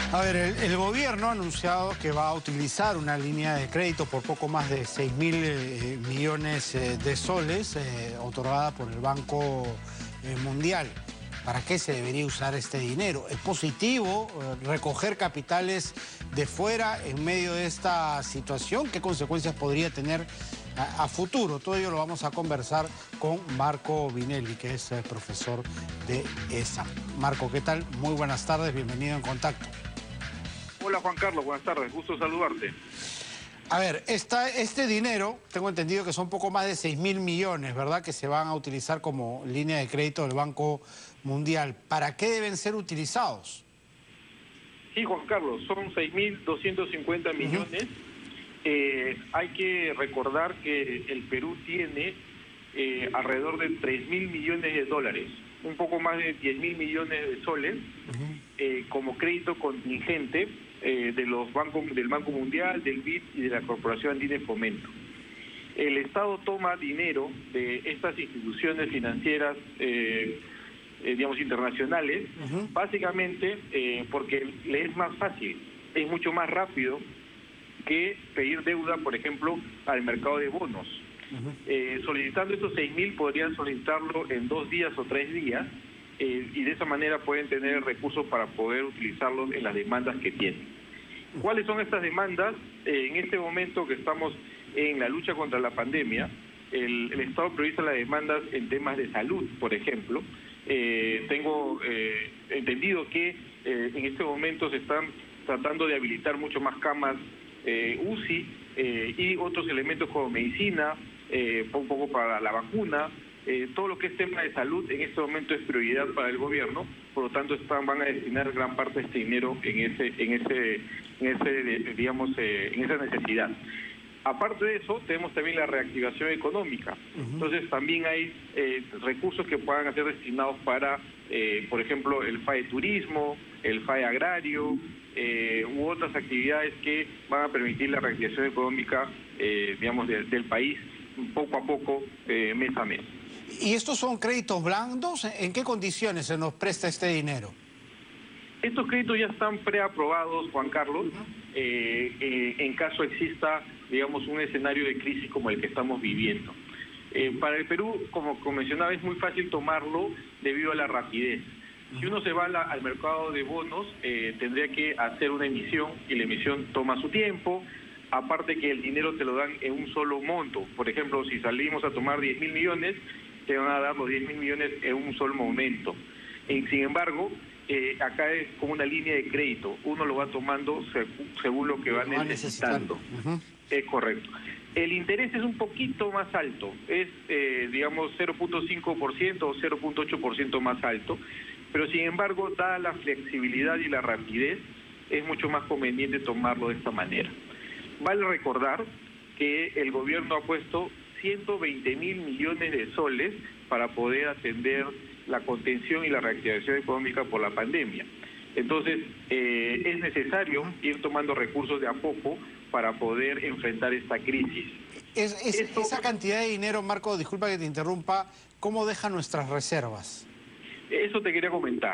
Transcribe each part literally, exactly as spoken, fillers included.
A ver, el, el gobierno ha anunciado que va a utilizar una línea de crédito por poco más de seis mil eh, millones eh, de soles eh, otorgada por el Banco eh, Mundial. ¿Para qué se debería usar este dinero? ¿Es positivo eh, recoger capitales de fuera en medio de esta situación? ¿Qué consecuencias podría tener a, a futuro? Todo ello lo vamos a conversar con Marco Vinelli, que es eh, profesor de ESA. Marco, ¿qué tal? Muy buenas tardes, bienvenido en Contacto. Hola Juan Carlos, buenas tardes, gusto saludarte. A ver, esta, este dinero, tengo entendido que son poco más de seis mil millones, ¿verdad? Que se van a utilizar como línea de crédito del Banco Mundial. ¿Para qué deben ser utilizados? Sí, Juan Carlos, son seis mil doscientos cincuenta millones. Uh-huh. eh, hay que recordar que el Perú tiene eh, alrededor de tres mil millones de dólares, un poco más de diez mil millones de soles, uh-huh. eh, como crédito contingente eh, de los bancos, del Banco Mundial, del B I D y de la Corporación Andina de Fomento. El Estado toma dinero de estas instituciones financieras, eh, eh, digamos, internacionales, uh-huh. básicamente eh, porque le es más fácil, es mucho más rápido que pedir deuda, por ejemplo, al mercado de bonos. Uh-huh. eh, solicitando esos seis mil podrían solicitarlo en dos días o tres días eh, y de esa manera pueden tener recursos para poder utilizarlos en las demandas que tienen. ¿Cuáles son estas demandas? Eh, en este momento que estamos en la lucha contra la pandemia, el, el Estado prioriza las demandas en temas de salud, por ejemplo. Eh, tengo eh, entendido que eh, en este momento se están tratando de habilitar mucho más camas eh, U C I eh, y otros elementos como medicina, eh, un poco para la vacuna. Eh, todo lo que es tema de salud en este momento es prioridad para el gobierno, por lo tanto están, van a destinar gran parte de este dinero en ese, en ese, en ese, digamos, eh, en esa necesidad. Aparte de eso, tenemos también la reactivación económica. Uh-huh. Entonces también hay eh, recursos que puedan ser destinados para, eh, por ejemplo, el F A E Turismo, el F A E Agrario, eh, u otras actividades que van a permitir la reactivación económica, eh, digamos, de, del país poco a poco, eh, mes a mes. ¿Y estos son créditos blandos? ¿En qué condiciones se nos presta este dinero? Estos créditos ya están preaprobados, Juan Carlos, uh-huh. eh, eh, en caso exista, digamos, un escenario de crisis como el que estamos viviendo. Eh, para el Perú, como, como mencionaba, es muy fácil tomarlo debido a la rapidez. Si uno se va a la, al mercado de bonos, eh, tendría que hacer una emisión y la emisión toma su tiempo. Aparte que el dinero te lo dan en un solo monto. Por ejemplo, si salimos a tomar diez mil millones, te van a dar los diez mil millones en un solo momento. Y, sin embargo, eh, acá es como una línea de crédito. Uno lo va tomando según lo que va necesitando. necesitando. Uh-huh. Es correcto. El interés es un poquito más alto. Es, eh, digamos, cero punto cinco por ciento o cero punto ocho por ciento más alto. Pero, sin embargo, dada la flexibilidad y la rapidez, es mucho más conveniente tomarlo de esta manera. Vale recordar que el gobierno ha puesto ciento veinte mil millones de soles para poder atender la contención y la reactivación económica por la pandemia. Entonces, eh, es necesario ir tomando recursos de a poco para poder enfrentar esta crisis. Es, es, Esto... Esa cantidad de dinero, Marco, disculpa que te interrumpa, ¿cómo deja nuestras reservas? Eso te quería comentar.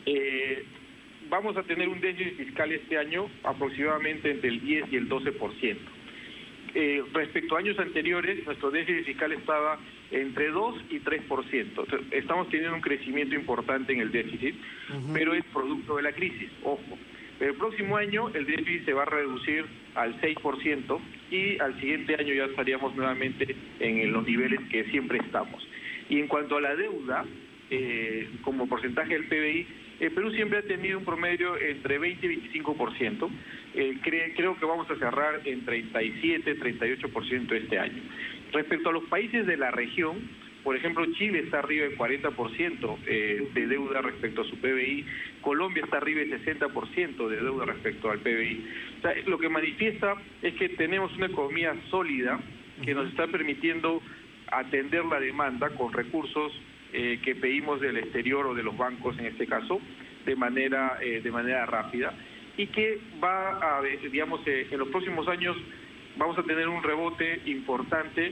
Eh, Vamos a tener un déficit fiscal este año aproximadamente entre el diez y el doce por ciento. Eh, respecto a años anteriores, nuestro déficit fiscal estaba entre dos y tres por ciento. Estamos teniendo un crecimiento importante en el déficit, uh-huh. pero es producto de la crisis, ojo. Pero el próximo año el déficit se va a reducir al seis por ciento y al siguiente año ya estaríamos nuevamente en los niveles que siempre estamos. Y en cuanto a la deuda, eh, como porcentaje del P B I, el Perú siempre ha tenido un promedio entre veinte y veinticinco por ciento. Eh, cre creo que vamos a cerrar en treinta y siete, treinta y ocho por ciento este año. Respecto a los países de la región, por ejemplo, Chile está arriba del cuarenta por ciento eh, de deuda respecto a su P B I, Colombia está arriba del sesenta por ciento de deuda respecto al P B I. O sea, lo que manifiesta es que tenemos una economía sólida que nos está permitiendo atender la demanda con recursos Eh, que pedimos del exterior o de los bancos en este caso, de manera eh, de manera rápida, y que va a, digamos, eh, en los próximos años vamos a tener un rebote importante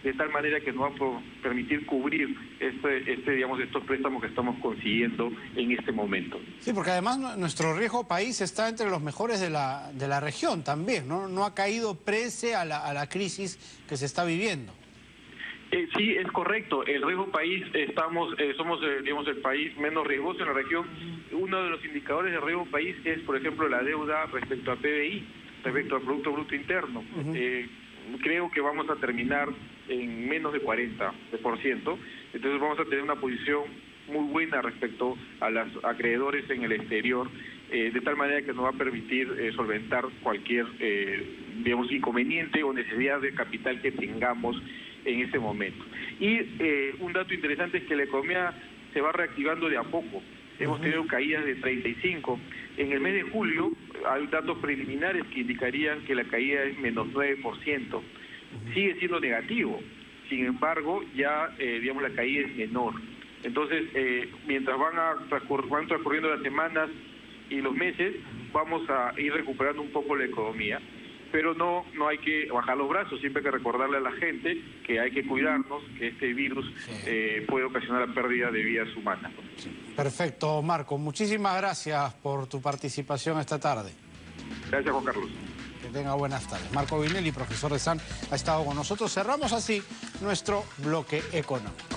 de tal manera que nos va a permitir cubrir este, este, digamos, estos préstamos que estamos consiguiendo en este momento. Sí, porque además nuestro riesgo país está entre los mejores de la, de la región también, ¿no? No ha caído prese a la, a la crisis que se está viviendo. Eh, sí, es correcto. El riesgo país, estamos, eh, somos, eh, digamos, el país menos riesgoso en la región. Uno de los indicadores de riesgo país es, por ejemplo, la deuda respecto a P B I, respecto al Producto Bruto Interno. Uh-huh. eh, creo que vamos a terminar en menos de cuarenta por ciento. Entonces vamos a tener una posición muy buena respecto a los acreedores en el exterior, eh, de tal manera que nos va a permitir eh, solventar cualquier, eh, digamos, inconveniente o necesidad de capital que tengamos en este momento. Y eh, un dato interesante es que la economía se va reactivando de a poco. Hemos tenido caídas de treinta y cinco. En el mes de julio hay datos preliminares que indicarían que la caída es menos nueve por ciento. Sigue siendo negativo. Sin embargo, ya, eh, digamos, la caída es menor. Entonces, eh, mientras van, a transcur van transcurriendo las semanas y los meses, vamos a ir recuperando un poco la economía. Pero no, no hay que bajar los brazos, siempre hay que recordarle a la gente que hay que cuidarnos, que este virus sí. eh, puede ocasionar la pérdida de vidas humanas. Sí. Perfecto, Marco. Muchísimas gracias por tu participación esta tarde. Gracias, Juan Carlos. Que tenga buenas tardes. Marco Vinelli, profesor de S A N, ha estado con nosotros. Cerramos así nuestro bloque económico.